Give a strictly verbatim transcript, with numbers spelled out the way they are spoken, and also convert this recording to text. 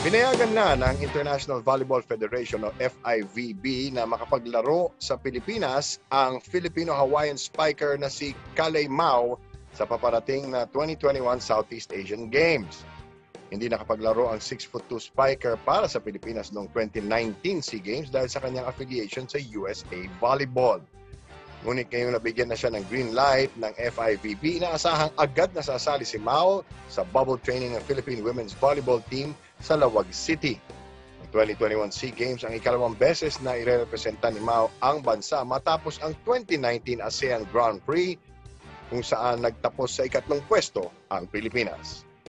Pinayagan na ng International Volleyball Federation o F I V B na makapaglaro sa Pilipinas ang Filipino-Hawaiian spiker na si Kalei Mao sa paparating na twenty twenty-one Southeast Asian Games. Hindi nakapaglaro ang six foot two spiker para sa Pilipinas noong twenty nineteen SEA Games dahil sa kanyang affiliation sa U S A Volleyball. Ngunit ngayong nabigyan na siya ng green light ng F I V B, inaasahang agad na sasali si Mao sa bubble training ng Philippine Women's Volleyball Team sa Lawag City. Ang twenty twenty-one SEA Games ang ikalawang beses na irerepresenta ni Mao ang bansa matapos ang twenty nineteen ASEAN Grand Prix kung saan nagtapos sa ikatlong pwesto ang Pilipinas.